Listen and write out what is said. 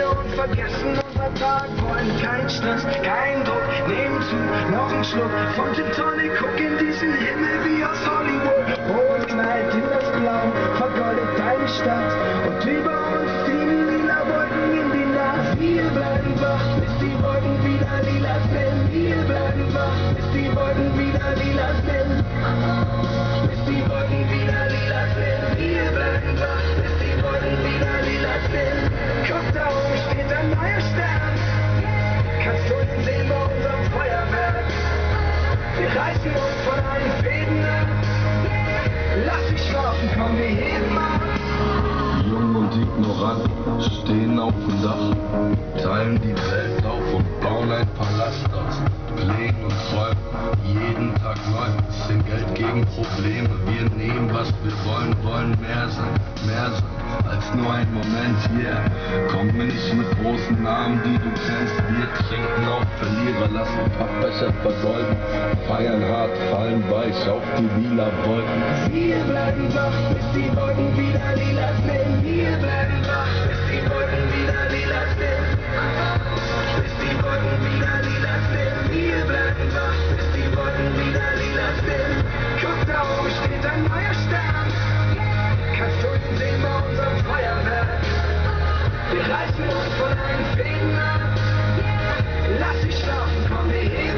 und vergessen unser Tag, wollen kein Stress, kein Druck, nehmen zu, noch ein Schluck von Gin Tonic, guck in diesen Himmel wie aus Hollywood. Rot knallt in das Blau, vergoldet deine Stadt und über uns ziehen lila Wolken in die Nacht. Wir bleiben wach, bis die Wolken wieder lila sind. Wir bleiben wach, bis die Wolken wieder lila sind. Bis die Wolken wieder lila sind. Wir bleiben wach, bis die Wolken wieder lila sind. Guck, da oben steht ein neuer Stern. Kannst du ihn sehen bei unserem Feuerwerk? Wir reißen uns von allen Fäden ab. Lass dich schlafen, komm, wir heben ab. Jung und ignorant stehen auf dem Dach, teilen die Welt auf und bauen ein Palast aus Plänen und Träumen. Jeden Tag neu, bisschen Geld gegen Probleme. Wir nehmen, was wir wollen, wollen mehr sein als nur ein Moment, yeah. Kommt mir nicht mit großen Namen, die du kennst. Wir trinken auf Verlierer, lassen Pappbecher vergolden, feiern hart, fallen weich auf die lila Wolken. Wir bleiben wach, bis die Wolken wieder lila sind. Wir bleiben wach, bis die Wolken wieder lila sind. Bis die Wolken wieder lila sind. Wir bleiben wach, bis die Wolken wieder lila sind. Guck, da oben steht ein neuer Stern. Kannst du ihn sehen bei unserem Feuerwerk? Wir reißen uns von allen Fäden ab. Lass dich schlafen, komm, wir heben